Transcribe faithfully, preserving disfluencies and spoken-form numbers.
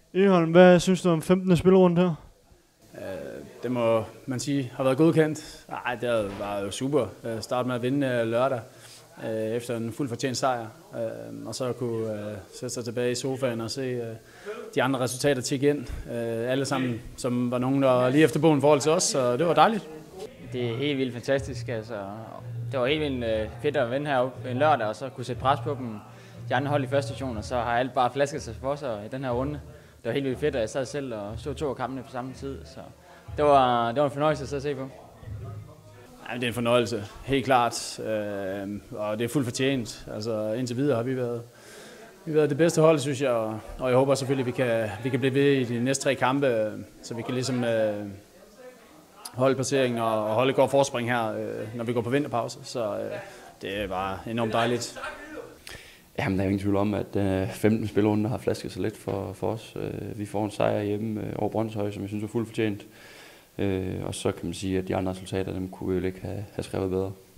Egholm, hvad synes du om femtende spillerunde her? Øh, det må man sige har været godkendt. Nej, det var jo super. Starte med at vinde lørdag øh, efter en fuldt fortjent sejr. Øh, og så kunne øh, sætte sig tilbage i sofaen og se øh, de andre resultater tikke ind. Øh, alle sammen, som var nogen, der lige efter bogen i forhold til os, så det var dejligt. Det er helt vildt fantastisk. Altså. Det var helt vildt øh, fedt at vinde heroppe en lørdag, og så kunne sætte pres på dem. De andre hold i første division, og så har alt bare flasket sig for sig i den her runde. Det var helt vildt fedt, at jeg sad selv og så to af kampene på samme tid. Så det var, det var en fornøjelse at se på. Ja, det er en fornøjelse, helt klart. Øh, og det er fuldt fortjent. Altså, indtil videre har vi været, vi har været det bedste hold, synes jeg. Og jeg håber selvfølgelig, at vi kan, vi kan blive ved i de næste tre kampe, så vi kan ligesom øh, holde placeringen og holde et godt forspring her, øh, når vi går på vinterpause. Så øh, det er bare enormt dejligt. Jamen, der er jo ingen tvivl om, at øh, femten spillerunde har flasket sig lidt for, for os. Øh, vi får en sejr hjemme øh, over Brøndshøj, som jeg synes er fuldt fortjent. Øh, og så kan man sige, at de andre resultater, dem kunne vi jo ikke have, have skrevet bedre.